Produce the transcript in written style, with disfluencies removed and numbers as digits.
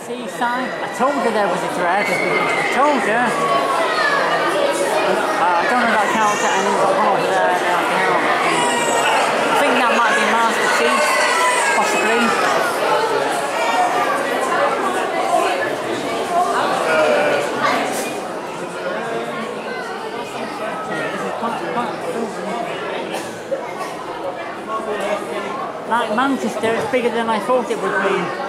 Seaside. I told her there was a dredd. I told her. I don't know that character, and then got one over there. I think that might be Master Chief, possibly. Like Manchester, it's bigger than I thought it would be.